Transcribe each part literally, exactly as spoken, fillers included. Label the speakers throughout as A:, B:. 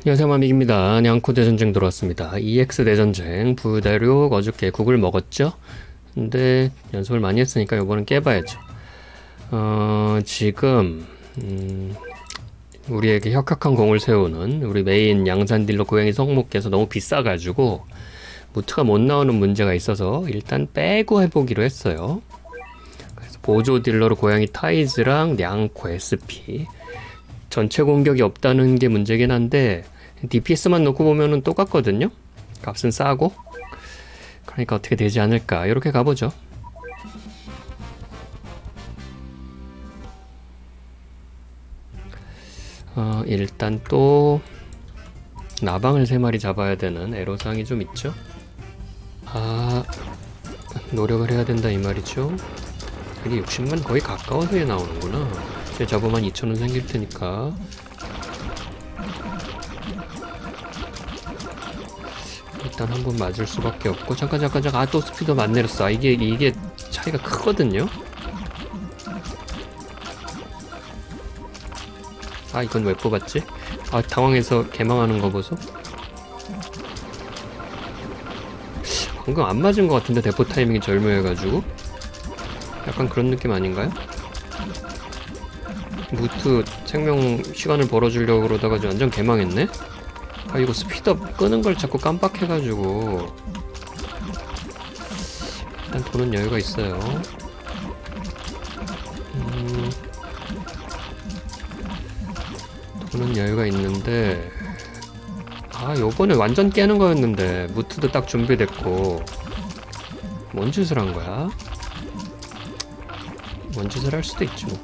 A: 안녕하세요, 마믹입니다. 냥코 대전쟁 들어왔습니다. 이엑스 대전쟁 부대륙 어저께 국을 먹었죠? 근데 연습을 많이 했으니까 이번엔 깨봐야죠. 어, 지금 음, 우리에게 혁혁한 공을 세우는 우리 메인 양산딜러 고양이 성목께서 너무 비싸가지고 무트가 못 나오는 문제가 있어서 일단 빼고 해보기로 했어요. 그래서 보조 딜러로 고양이 타이즈랑 냥코 에스피 전체 공격이 없다는 게 문제긴 한데 디피에스만 놓고 보면은 똑같거든요. 값은 싸고, 그러니까 어떻게 되지 않을까 이렇게 가보죠. 어, 일단 또 나방을 세 마리 잡아야 되는 애로사항이 좀 있죠. 아, 노력을 해야 된다 이 말이죠. 이게 육십만 거의 가까워서 얘 나오는구나. 이제 잡으면 이천 원 생길 테니까. 일단 한번 맞을 수밖에 없고. 잠깐 잠깐 잠깐. 아, 또 스피드업 안 내렸어. 아, 이게 이게 차이가 크거든요. 아, 이건 왜 뽑았지? 아, 당황해서 개망하는 거 보소. 방금 안 맞은 것 같은데 대포 타이밍이 절묘해가지고. 약간 그런 느낌 아닌가요? 무트 생명 시간을 벌어주려고 그러다가 완전 개망했네? 아, 이거 스피드업 끄는 걸 자꾸 깜빡해가지고. 일단 도는 여유가 있어요. 음, 도는 여유가 있는데, 아, 요번에 완전 깨는 거였는데 무트도 딱 준비됐고. 뭔 짓을 한 거야? 뭔 짓을 할 수도 있지 뭐.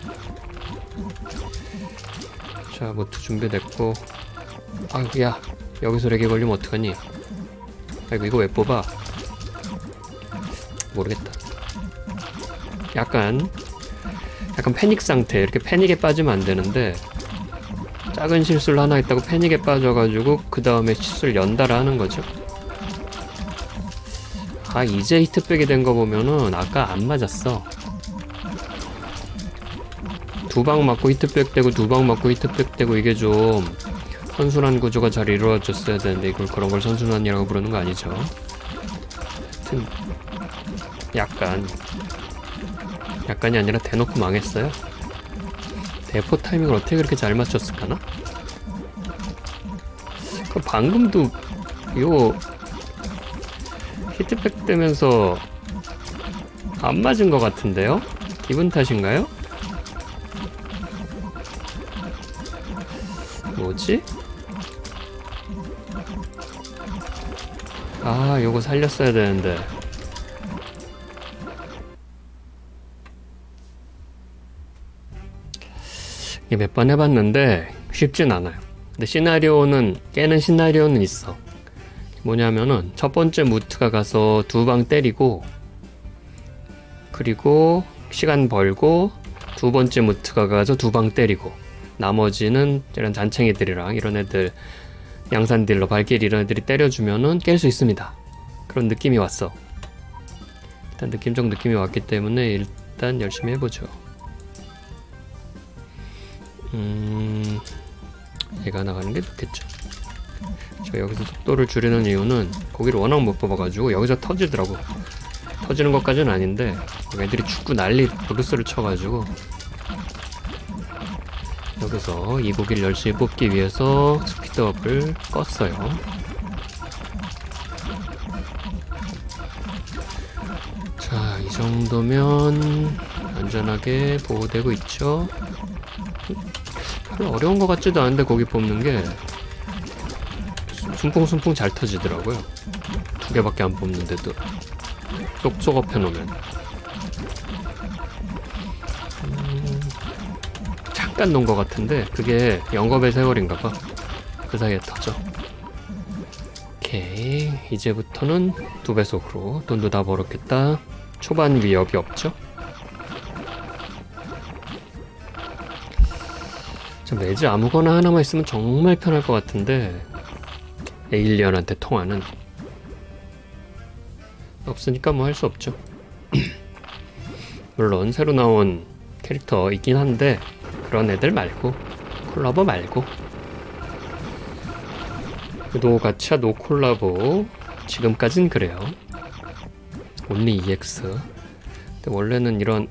A: 자, 무트 준비됐고. 아이고, 야, 여기서 렉이 걸리면 어떡하니? 아이고, 이거 왜 뽑아? 모르겠다. 약간 약간 패닉 상태. 이렇게 패닉에 빠지면 안 되는데 작은 실수를 하나 했다고 패닉에 빠져가지고 그 다음에 실수를 연달아 하는 거죠. 아, 이제 히트백이 된 거 보면은 아까 안 맞았어. 두 방 맞고 히트백 되고 두 방 맞고 히트백 되고 이게 좀 선순환 구조가 잘 이루어졌어야 되는데 이걸 그런 걸 선순환이라고 부르는 거 아니죠. 하여튼 약간 약간이 아니라 대놓고 망했어요. 대포 타이밍을 어떻게 그렇게 잘 맞췄을까나? 그 방금도 요 히트백 되면서 안 맞은 것 같은데요? 기분 탓인가요? 뭐지? 아, 요거 살렸어야 되는데. 이게 몇 번 해봤는데 쉽진 않아요. 근데 시나리오는, 깨는 시나리오는 있어. 뭐냐면은 첫 번째 무트가 가서 두 방 때리고, 그리고 시간 벌고 두 번째 무트가 가서 두 방 때리고, 나머지는 이런 잔챙이들이랑 이런 애들, 양산딜러, 발길 이런 애들이 때려주면은 깰 수 있습니다. 그런 느낌이 왔어. 일단 느낌적 느낌이 왔기 때문에 일단 열심히 해보죠. 음... 얘가 나가는 게 좋겠죠. 제가 여기서 속도를 줄이는 이유는 고기를 워낙 못 뽑아가지고 여기서 터지더라고. 터지는 것까지는 아닌데 애들이 축구 난리 브루스를 쳐가지고 여기서 이 고기를 열심히 뽑기 위해서 스피드업을 껐어요. 자, 이 정도면 안전하게 보호되고 있죠. 별로 어려운 것 같지도 않은데 고기 뽑는 게 숨풍숨풍 잘 터지더라고요. 두 개밖에 안 뽑는데도 쏙쏙업 해놓으면. 음, 잠깐 놓은 것 같은데 그게 영겁의 세월인가봐. 그 사이에 터져. 오케이, 이제부터는 두 배속으로 돈도 다 벌었겠다. 초반 위협이 없죠. 저 매즈 아무거나 하나만 있으면 정말 편할 것 같은데 에일리언한테 통하는 없으니까 뭐 할 수 없죠. 물론 새로 나온 캐릭터 있긴 한데 그런 애들 말고, 콜라보 말고 노 가챠 노 콜라보 지금까진 그래요. 온리 이엑스. 근데 원래는 이런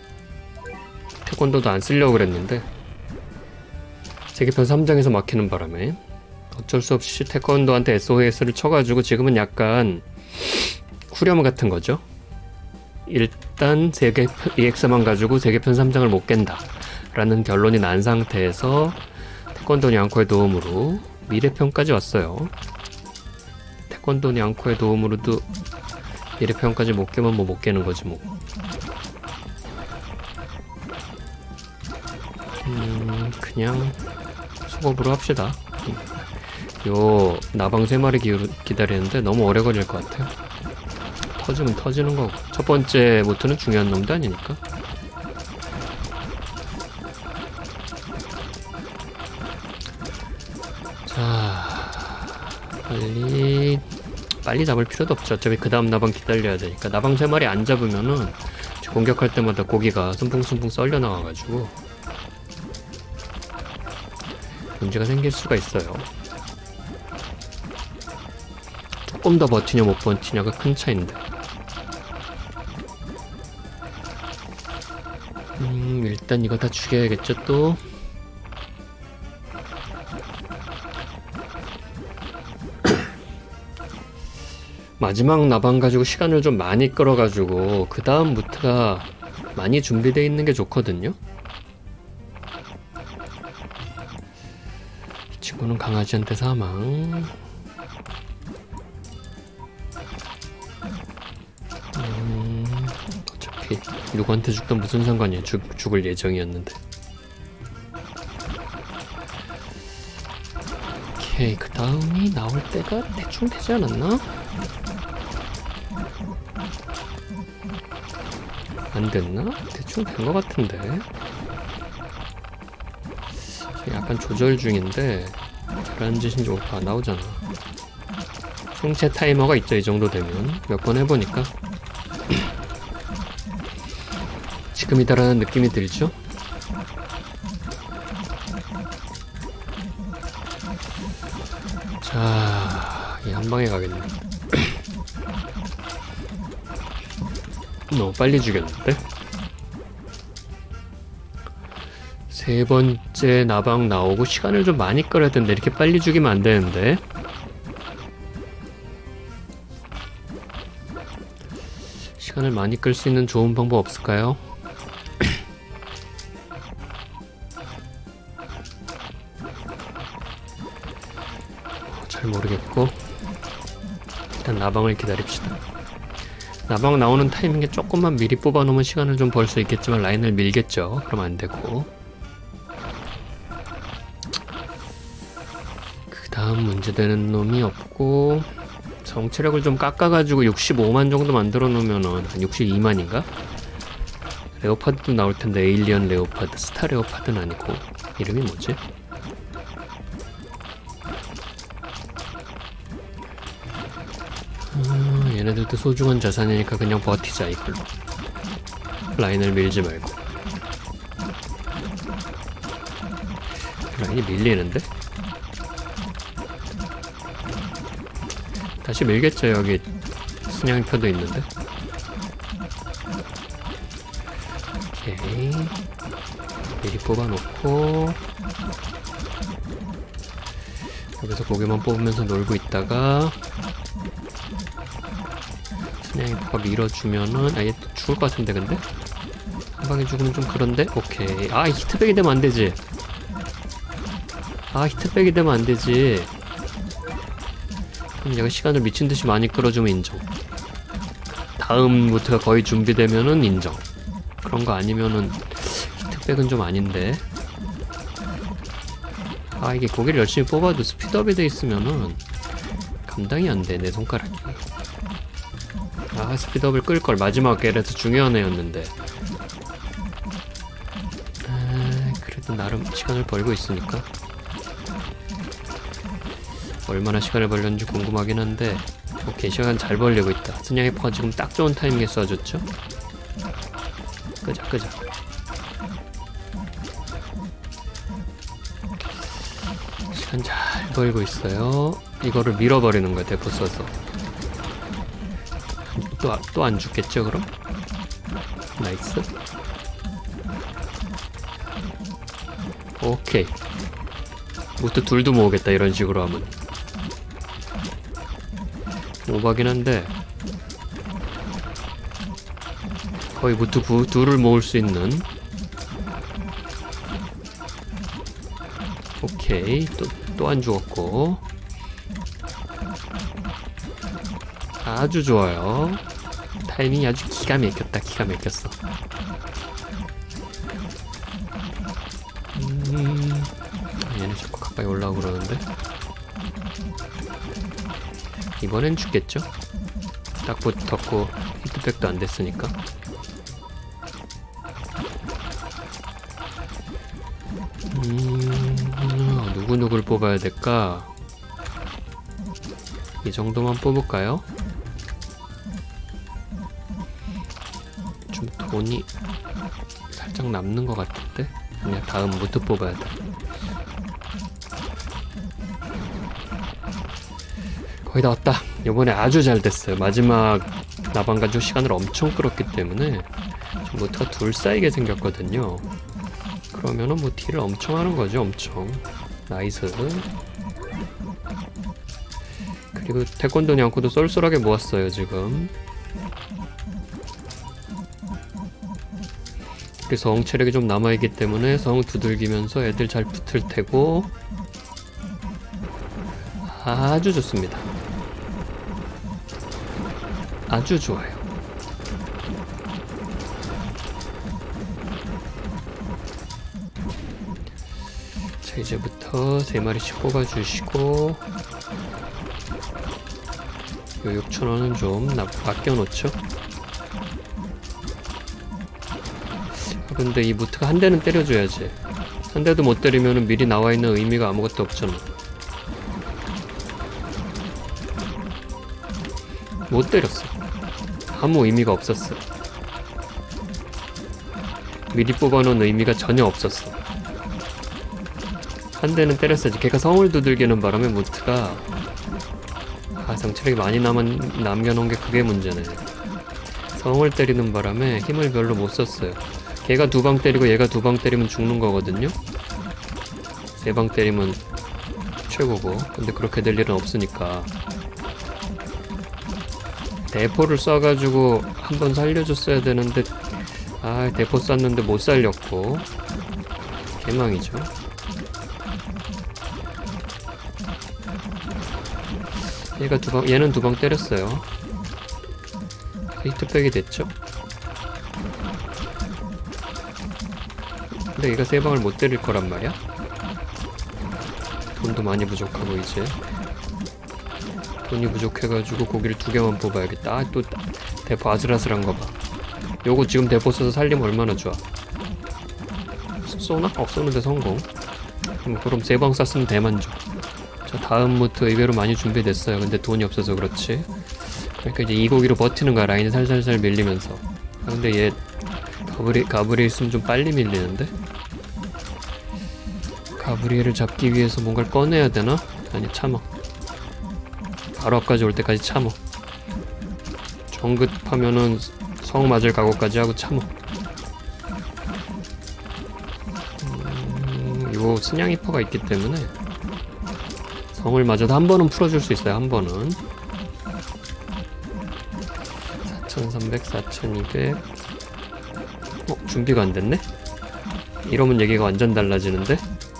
A: 태권도도 안 쓰려고 그랬는데 세계편 삼 장에서 막히는 바람에 어쩔 수 없이 태권도한테 에스오에스를 쳐가지고 지금은 약간 후렴 같은 거죠. 일단 세계편 이엑스만 가지고 세계편 삼 장을 못 깬다 라는 결론이 난 상태에서 태권도 냥코의 도움으로 미래편까지 왔어요. 태권도 냥코의 도움으로도 미래편까지 못 깨면 뭐 못 깨는 거지 뭐. 음, 그냥 수법으로 합시다. 요 나방 세 마리 기, 기다리는데 너무 오래 걸릴 것 같아요. 터지면 터지는 거고. 첫 번째 모트는 중요한 놈도 아니니까. 자, 빨리 빨리 잡을 필요도 없죠. 어차피 그 다음 나방 기다려야 되니까. 나방 세 마리 안 잡으면은 공격할 때마다 고기가 숨풍숨풍 썰려 나와가지고 문제가 생길 수가 있어요. 조금 더 버티냐 못 버티냐가 큰 차인데. 음, 일단 이거 다 죽여야겠죠 또. 마지막 나방 가지고 시간을 좀 많이 끌어가지고 그 다음 무트가 많이 준비되어 있는 게 좋거든요. 이 친구는 강아지한테 사망. 음, 어차피 누구한테 죽든 무슨 상관이야. 죽, 죽을 예정이었는데. 오케이, 그 다음이 나올 때가 대충 되지 않았나? 안 됐나? 대충 된 것 같은데. 약간 조절 중인데 잘하는 짓인지 모르겠다. 아, 나오잖아. 생체 타이머가 있죠. 이 정도 되면 몇 번 해보니까 지금이다라는 느낌이 들죠? 자, 이 한 방에 가겠네. 너무 빨리 죽였는데? 세 번째 나방 나오고 시간을 좀 많이 끌어야 되는데 이렇게 빨리 죽이면 안 되는데. 시간을 많이 끌 수 있는 좋은 방법 없을까요? 잘 모르겠고 일단 나방을 기다립시다. 나방 나오는 타이밍에 조금만 미리 뽑아놓으면 시간을 좀 벌 수 있겠지만 라인을 밀겠죠. 그럼 안 되고. 그 다음 문제되는 놈이 없고 정체력을 좀 깎아가지고 육십오만 정도 만들어 놓으면은 한 육십이만인가? 레오파드도 나올 텐데 에일리언 레오파드, 스타 레오파드는 아니고 이름이 뭐지? 아, 얘네들도 소중한 자산이니까 그냥 버티자 이걸로. 라인을 밀지 말고. 라인이 밀리는데? 다시 밀겠죠. 여기 순양표도 있는데. 오케이, 미리 뽑아놓고 여기서 고개만 뽑으면서 놀고 있다가 순양표가 밀어주면은 아얘 죽을 것 같은데. 근데 한 방에 죽으면 좀 그런데. 오케이. 아, 히트백이 되면 안 되지. 아, 히트백이 되면 안 되지. 그럼 얘가 시간을 미친듯이 많이 끌어주면 인정. 다음 무트가 거의 준비되면은 인정. 그런 거 아니면은 히트백은 좀 아닌데. 아, 이게 고개를 열심히 뽑아도 스피드업이 돼 있으면은 감당이 안 돼, 내 손가락이. 아, 스피드업을 끌걸. 마지막 게레서 중요한 애였는데. 아, 그래도 나름 시간을 벌고 있으니까. 얼마나 시간을 벌렸는지 궁금하긴 한데. 오케이, 시간 잘 벌리고 있다. 순양의 퍼가 지금 딱 좋은 타이밍에 쏴줬죠? 끄자 끄자. 시간 잘 벌고 있어요. 이거를 밀어버리는 거야, 대포 써서. 또, 또 안 죽겠죠, 그럼? 나이스. 오케이. 무트 둘도 모으겠다, 이런 식으로 하면. 오버긴 한데 거의 무트 구, 둘을 모을 수 있는. 오케이. 또, 또 안 죽었고. 아주 좋아요. 타이밍이 아주 기가 막혔다. 기가 막혔어. 음, 얘는 자꾸 가까이 올라오고 그러는데 이번엔 죽겠죠? 딱 붙었고 히트백도 안 됐으니까. 음, 누구누구를 뽑아야 될까? 이 정도만 뽑을까요? 좀 돈이 살짝 남는 것 같은데? 아니야, 다음 무트 뽑아야 돼. 거의 다 왔다. 이번에 아주 잘 됐어요. 마지막 나방 가지고 시간을 엄청 끌었기 때문에 지금 무트가 둘 쌓이게 생겼거든요. 그러면은 뭐 딜을 엄청 하는 거죠. 엄청. 나이스. 그리고 태권도 냥코도 쏠쏠하게 모았어요 지금. 그래서 성 체력이 좀 남아있기 때문에 성 두들기면서 애들 잘 붙을 테고. 아주 좋습니다. 아주 좋아요. 자, 이제부터 세 마리씩 뽑아주시고 요 육천 원은 좀 맡겨놓죠. 근데 이 무트가 한 대는 때려줘야지. 한 대도 못 때리면 미리 나와있는 의미가 아무것도 없잖아. 못 때렸어. 아무 의미가 없었어. 미리 뽑아놓은 의미가 전혀 없었어. 한 대는 때렸어야지. 걔가 성을 두들기는 바람에 무트가 아, 성체력이 많이 남은, 남겨놓은 게 그게 문제네. 성을 때리는 바람에 힘을 별로 못 썼어요. 걔가 두 방 때리고 얘가 두 방 때리면 죽는 거거든요. 세 방 때리면 최고고. 근데 그렇게 될 일은 없으니까 대포를 쏴가지고 한번 살려줬어야 되는데 아, 대포 쐈는데 못 살렸고 개망이죠. 얘가 두 방, 얘는 두 방 때렸어요. 히트백이 됐죠. 근데 얘가 세 방을 못 때릴 거란 말이야. 돈도 많이 부족하고 이제 돈이 부족해가지고 고기를 두 개만 뽑아야겠다. 아, 또 대포 아슬아슬한 거 봐. 요거 지금 대포 써서 살리면 얼마나 좋아. 쏘나? 어, 쏘는데 성공. 그럼 세 방 쐈으면 대만족. 자, 다음 무트 의외로 많이 준비됐어요. 근데 돈이 없어서 그렇지. 그러니까 이제 이 고기로 버티는 거야. 라인이 살살살 밀리면서. 아, 근데 얘 가브리, 가브리 있으면 좀 빨리 밀리는데? 가브리엘을 잡기 위해서 뭔가를 꺼내야 되나? 아니, 참어. 바로 앞까지 올 때까지 참어. 정급하면은 성 맞을 각오까지 하고 참어. 음, 요 스냥이퍼가 있기 때문에 성을 맞아도 한 번은 풀어줄 수 있어요. 한 번은. 사천삼백, 사천이백. 어? 준비가 안 됐네? 이러면 얘기가 완전 달라지는데?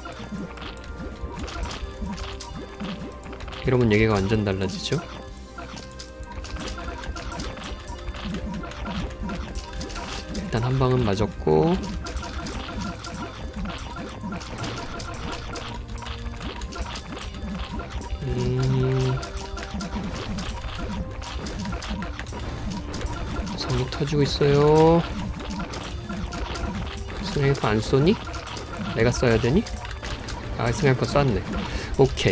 A: 이러면 얘기가 완전 달라지죠? 일단 한 방은 맞았고 음... 성이 터지고 있어요. 스나이퍼 안 쏘니? 내가 써야 되니? 아, 스나이퍼 쐈네. 오케이.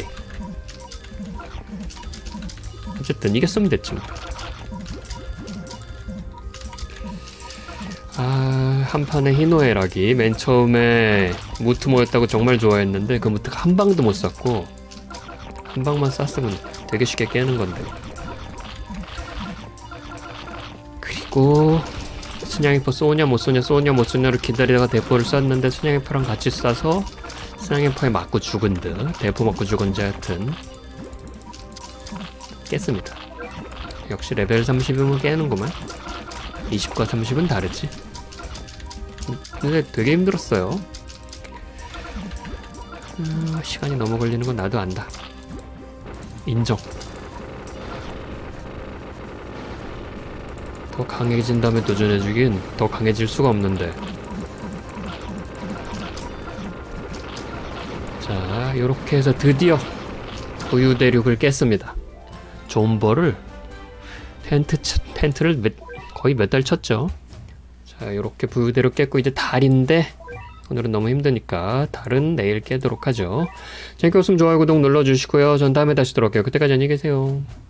A: 어쨌든 이게 쓰면 됐지 뭐. 아, 한판의 희노애락이 맨 처음에 무트 모였다고 정말 좋아했는데 그 무트가 한 방도 못 쐈고 한 방만 쐈으면 되게 쉽게 깨는 건데. 그리고 순양이포 쏘냐 못 쏘냐 쏘냐 못 쏘냐를 기다리다가 대포를 쐈는데 순양이포랑 같이 쏴서 순양이포에 맞고 죽은 듯 대포 맞고 죽은지 하여튼 깼습니다. 역시 레벨 삼십이면 깨는구만. 이십과 삼십은 다르지. 근데 되게 힘들었어요. 음, 시간이 너무 걸리는 건 나도 안다. 인정. 더 강해진 다음에 도전해주긴 더 강해질 수가 없는데. 자, 요렇게 해서 드디어 부유대륙을 깼습니다. 존버를 텐트, 텐트를 몇, 거의 몇 달 쳤죠. 자, 요렇게 부유대륙 깼고 이제 달인데 오늘은 너무 힘드니까 달은 내일 깨도록 하죠. 재밌게 봤으면 좋아요 구독 눌러주시고요. 전 다음에 다시 돌아올게요. 그때까지 안녕히 계세요.